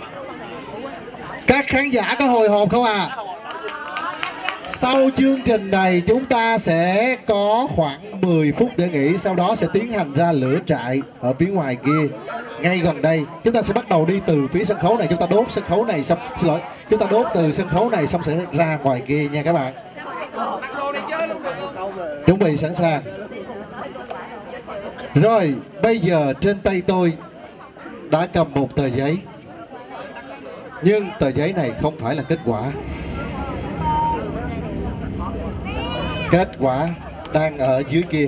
Các khán giả có hồi hộp không à? Sau chương trình này chúng ta sẽ có khoảng 10 phút để nghỉ. Sau đó sẽ tiến hành ra lửa trại ở phía ngoài kia. Ngay gần đây chúng ta sẽ bắt đầu đi từ phía sân khấu này. Chúng ta đốt sân khấu này xong, xin lỗi, chúng ta đốt từ sân khấu này xong sẽ ra ngoài kia nha các bạn. Chuẩn bị sẵn sàng. Rồi bây giờ trên tay tôi đã cầm một tờ giấy. Nhưng tờ giấy này không phải là kết quả. Kết quả đang ở dưới kia.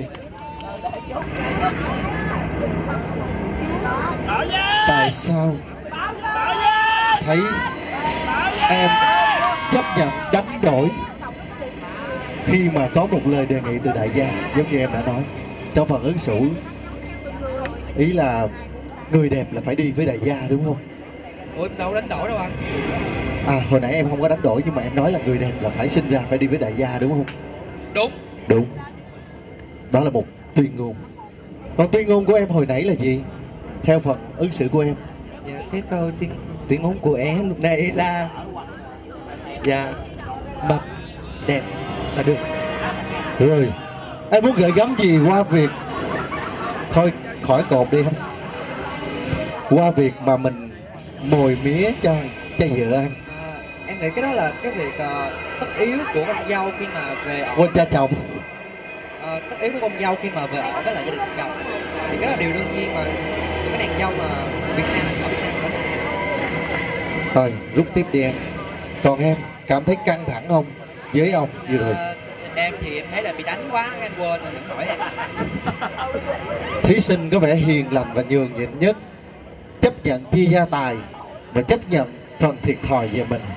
Tại sao thấy em chấp nhận đánh đổi khi mà có một lời đề nghị từ đại gia, giống như em đã nói trong phần ứng xử, ý là người đẹp là phải đi với đại gia, đúng không? Ủa em đâu đánh đổi đâu anh. À, hồi nãy em không có đánh đổi, nhưng mà em nói là người đẹp là phải sinh ra phải đi với đại gia, đúng không? Đúng. Đúng. Đó là một tuyên ngôn. Còn tuyên ngôn của em hồi nãy là gì? Theo phần ứng xử của em. Dạ, cái câu tuyên ngôn của em lúc này là dạ mập đẹp là được. Rồi em muốn gửi gắm gì qua việc, thôi khỏi cột đi không, qua việc mà mình mồi mía cho vợ ăn. Em nghĩ cái đó là cái việc tất yếu của con dâu khi mà về ở Quên cha chồng. Tất yếu của con dâu khi mà về ở với lại gia đình chồng thì cái là điều đương nhiên mà những cái nàng dâu mà Việt Nam ở Việt Nam phải làm. Rồi rút tiếp đi em. Còn em cảm thấy căng thẳng không với ông vừa rồi? Em thì em thấy là bị đánh quá, em quên rồi, đừng hỏi em. Thí sinh có vẻ hiền lành và nhường nhịn nhất, chấp nhận chia gia tài và chấp nhận phần thiệt thòi về mình.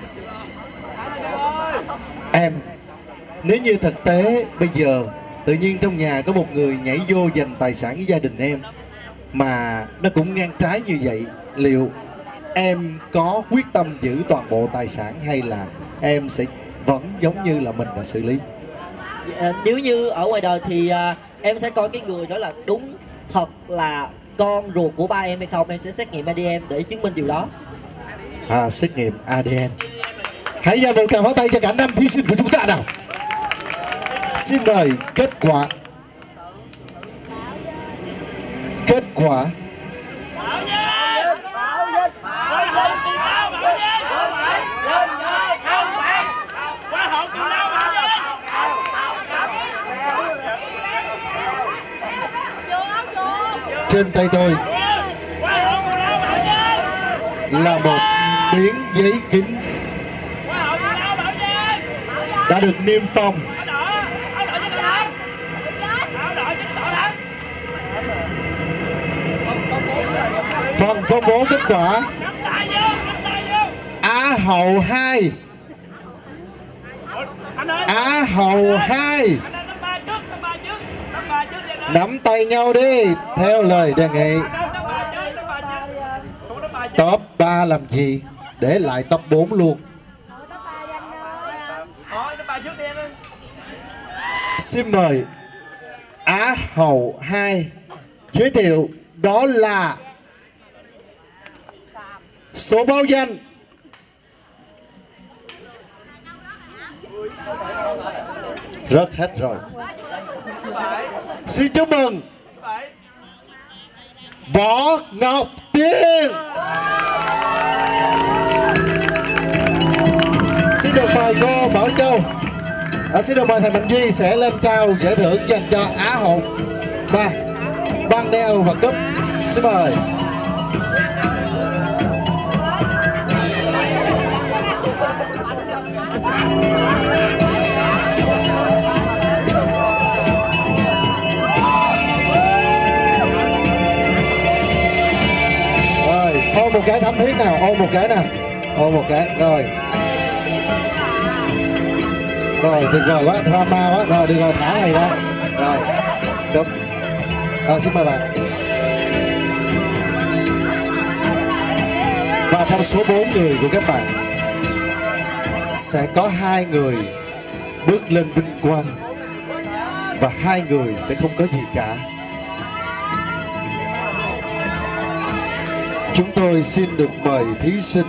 Em, nếu như thực tế bây giờ tự nhiên trong nhà có một người nhảy vô giành tài sản với gia đình em mà nó cũng ngang trái như vậy, liệu em có quyết tâm giữ toàn bộ tài sản hay là em sẽ vẫn giống như là mình đã xử lý? Nếu như ở ngoài đời thì em sẽ coi cái người đó là đúng thật là con ruột của ba em hay không. Em sẽ xét nghiệm ADN để chứng minh điều đó. Xét nghiệm ADN. Hãy dành một tràng pháo tay cho cả 5 thí sinh của chúng ta nào. Xin mời kết quả. Kết quả trên tay tôi là một miếng giấy kính đã được niêm phong. Phần công bố kết quả Á hậu 2. Á hậu 2 nắm tay nhau đi theo lời đề nghị. Top 3 làm gì? Để lại top 4 luôn. Xin mời Á hậu 2 giới thiệu đó là số báo danh rớt hết rồi. Xin chúc mừng Võ Ngọc Tiên. Xin được mời cô Bảo Châu, xin được mời thầy Mạnh Duy sẽ lên trao giải thưởng dành cho Á hậu 3 băng đeo và cúp. Xin mời. Ôm một cái thấm thiết nào, ôm một cái nào, ôm một cái, rồi tuyệt vời quá, drama quá, rồi được rồi, thả này ra, rồi đúng, xin mời bạn. Và trong số 4 người của các bạn sẽ có 2 người bước lên vinh quang và 2 người sẽ không có gì cả. chúng tôi xin được mời thí sinh.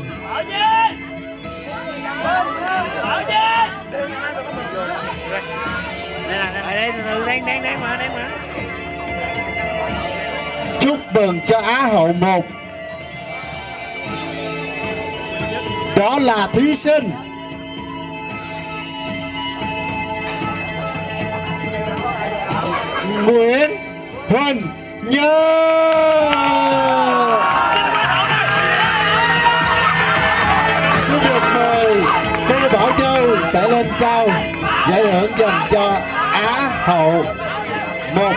Chúc mừng cho Á hậu 1. Đó là thí sinh Nguyễn Huỳnh Như. Xin được mời cô Bảo Châu sẽ lên trao giải thưởng dành cho Á hậu 1.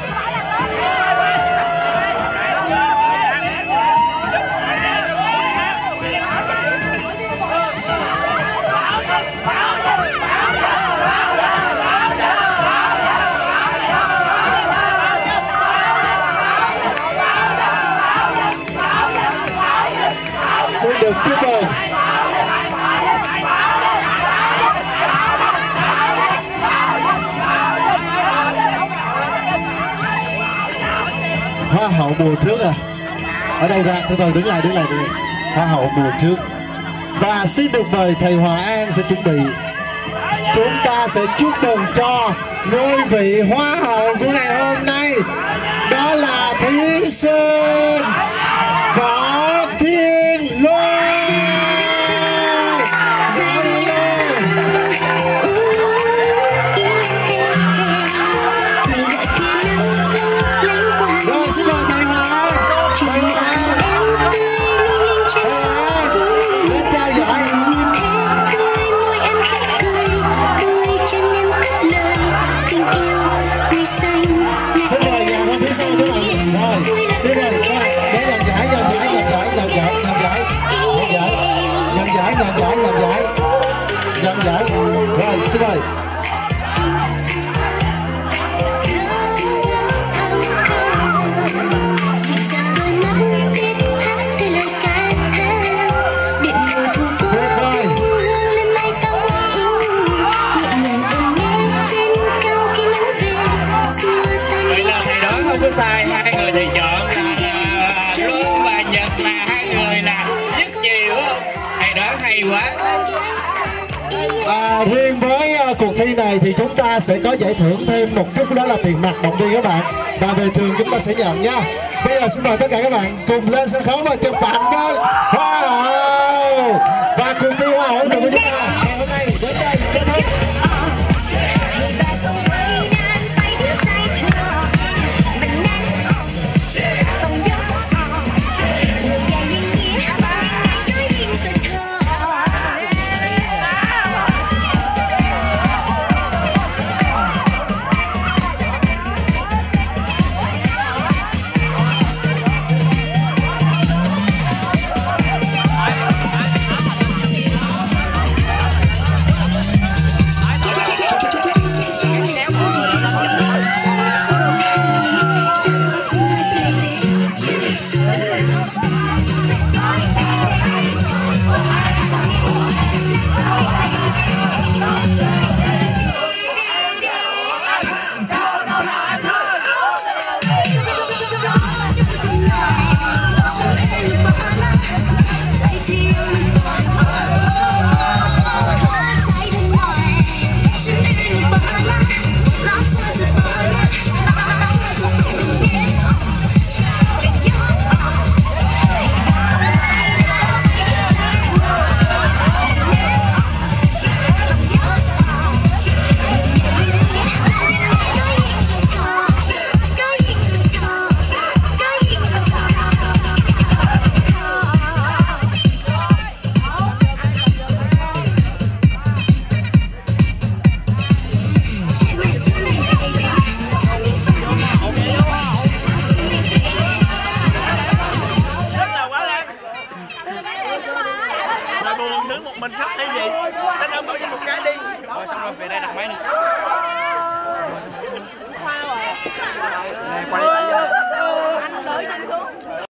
Xin được chúc mừng. Hoa hậu mùa trước à? Ở đâu ra? Từ từ đứng lại. Hoa hậu mùa trước. Và xin được mời thầy Hòa An sẽ chuẩn bị. Chúng ta sẽ chúc mừng cho ngôi vị hoa hậu của ngày hôm nay. Đó là thí sinh Võ Thiên Loan. Rồi xin mời thầy Hòa. Lên trao giải. Xin mời nhà bên phía sau các bạn. Rồi xin mời để nhận giải. Rồi xin mời. Sai hai người thì chọn là Luân và Nhật là hai người là nhất nhiều. Thầy đoán hay quá. Riêng với cuộc thi này thì chúng ta sẽ có giải thưởng thêm một chút, đó là tiền mặt động viên các bạn, và về trường chúng ta sẽ nhận nha. Bây giờ xin mời tất cả các bạn cùng lên sân khấu và chụp ảnh với hoa hậu và cuộc thi hoa hậu của chúng ta ngày hôm nay đến đây kết thúc. mình sắp thêm gì anh ơi, mở cho một cái đi rồi xong rồi về đây đặt máy nữa. Qua đây anh đợi xuống